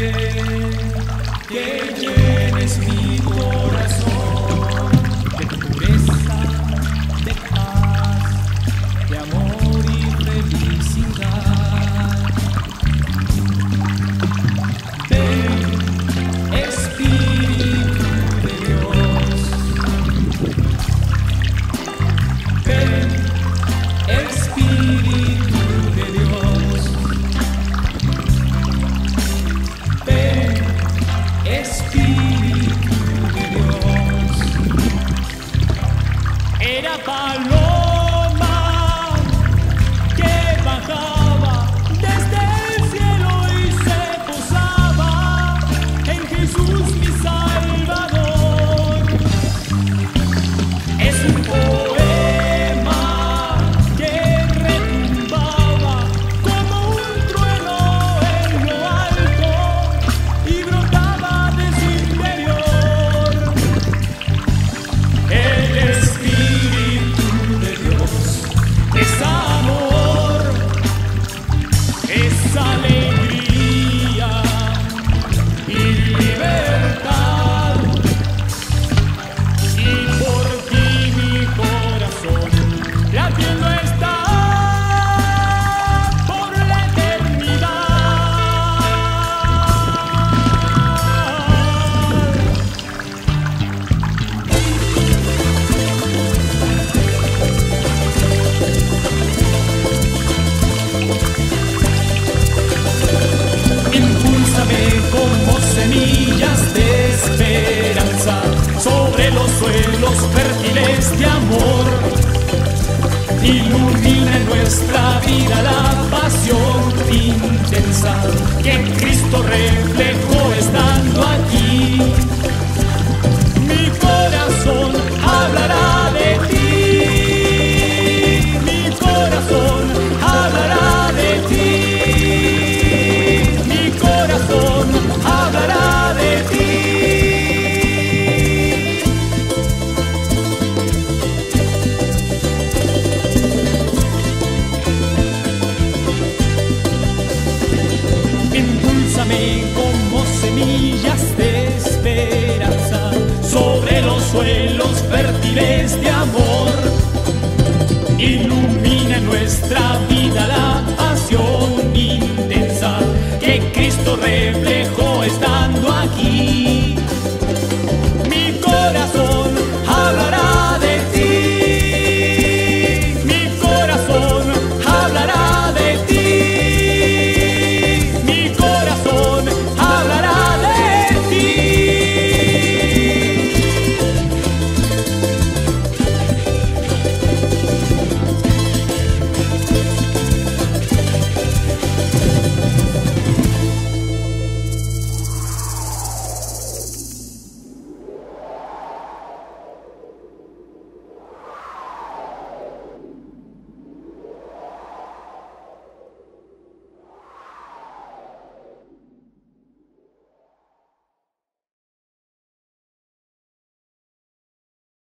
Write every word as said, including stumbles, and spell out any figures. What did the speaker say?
que llenes mi corazón de pureza, de paz, de amor y felicidad. Ven, Espíritu de Dios. Ven, Espíritu de Dios. Ven, Espíritu de Dios. Era paloma que bajaba desde el cielo y se posaba en Jesús mi Salvador. Es un poema que retumbaba como un trueno en lo alto y brotaba de su interior. El Espíritu de Dios es amor, es alegría y libertad. Y por ti mi corazón latiendo está por la eternidad. Impúlsame como semillas de esperanza sobre los suelos fértiles de amor. Ilumina en nuestra vida la pasión intensa que Cristo reflejó estando aquí. Mi corazón hablará de ti. Mi corazón hablará de ti. Mi corazón hablará de ti. Impúlsame como semillas de esperanza sobre los suelos fértiles de amor. Ilumina nuestra